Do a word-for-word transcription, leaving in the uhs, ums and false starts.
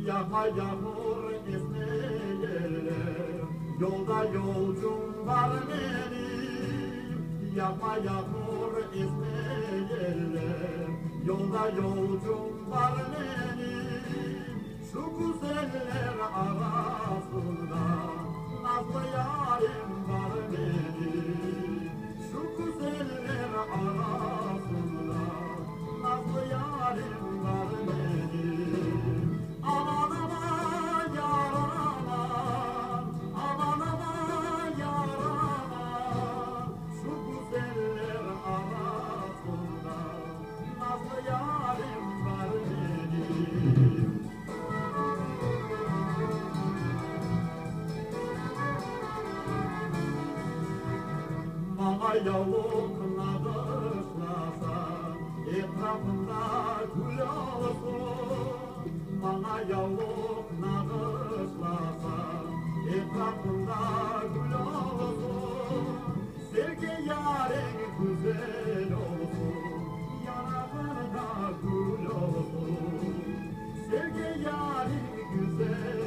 Yağma yağmur esmeyeler, yolda yolcum var benim. Yağma yağmur esmeyeler, yolda yolcum var benim. Şu güzeller arasında nazlı yarim var benim. Şu güzeller arasında nazlı yarim var benim. Aman aman yar aman, aman aman yar aman. Şu güzeller arasında nazlı yarim var benim. Mama yavukla dışlasa, etrafında gül olsun. Mama yavukla dışlasa, etrafında gül olsun. Sevgi yarın güzel olsun, yanağında gül olsun. Sevgi yarın güzel